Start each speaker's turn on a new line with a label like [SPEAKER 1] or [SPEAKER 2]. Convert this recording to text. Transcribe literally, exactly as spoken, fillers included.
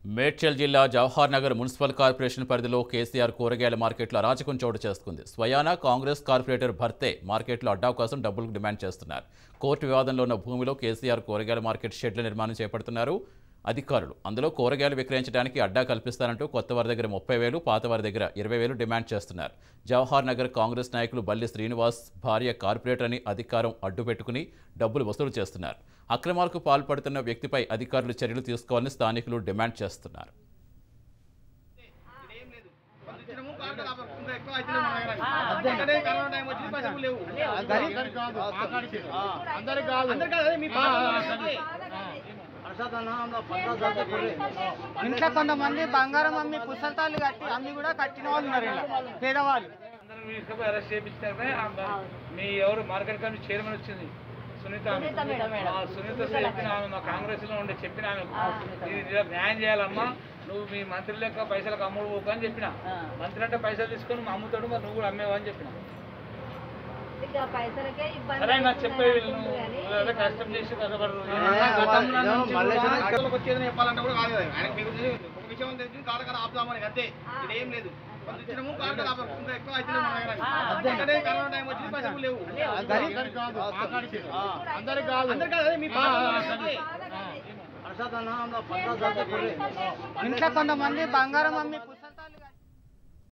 [SPEAKER 1] మేడ్చల్ జిల్లా Jawahar Nagar municipal corporation పరిధిలో కేసీఆర్ కూరగాయల మార్కెట్లో అరాచకం చోటు చేసుకుంది. స్వయానా కాంగ్రెస్ కార్పొరేటర్ భర్తే మార్కెట్లో అడ్డా కోసం డబ్బులకు డిమాండ్ చేస్తున్నారు. కోర్టు వివాదంలో ఉన్న భూమిలో కేసీఆర్ కూరగాయల మార్కెట్ షెడ్ల నిర్మాణం చేపడుతున్నారు అధికారులు. అందులో కూరగాయలు విక్రయించడానికి అడ్డా కల్పిస్తారంటూ కొత్త వారి దగ్గర ముప్పై వేలు పాత వారి దగ్గర ఇరవై వేలు డిమాండ్ చేస్తున్నారు. జవహర్ నగర్ కాంగ్రెస్ నాయకులు బల్లి శ్రీనివాస్ భార్య కార్పొరేటర్ అని అధికారం అడ్డుపెట్టుకుని డబ్బులు వసూలు చేస్తున్నారు. అక్రమాలకు పాల్పడుతున్న వ్యక్తిపై అధికారులు చర్యలు తీసుకోవాలని స్థానికులు డిమాండ్ చేస్తున్నారు.
[SPEAKER 2] ఇంట్లో కొంతమంది బంగారం అమ్మి పుస్తకాలు కట్టి అమ్మి కూడా కట్టిన వాళ్ళు ఉన్నారు. పేదవాళ్ళు
[SPEAKER 3] అరెస్ట్ చేయించారు. మీ ఎవరు మార్కెట్ కమిటీ చైర్మన్ వచ్చింది సునీత సునీత చెప్పిన ఆమె మా కాంగ్రెస్ లో ఉండే చెప్పిన ఆమె ఇది న్యాయం చేయాలమ్మా, నువ్వు మీ మంత్రి లెక్క పైసలకు అమ్ముడు పోకు అని చెప్పిన. మంత్రి అంటే పైసలు తీసుకొని మా అమ్ముతాడు, మరి నువ్వు కూడా అమ్మేవా అని చెప్పిన. సరే నాకు చెప్పేది నువ్వు కష్టం చేసి కష్టపడరు వచ్చేది చెప్పాలంటే కూడా కాదు. ఆయన మీకు ఒక విషయం తెలిసి కాలకాల ఆపుదామని అంతే, ఇదేం లేదు. ఇచ్చినాము కాలకాల ఆపు ఎక్కువ అయితే కరోనా టైం వచ్చి పైసలు లేవు. అందరికి కాదు అందరికి కాదు మీ
[SPEAKER 2] ఇంట్లో కొంతమంది బంగారం అమ్మి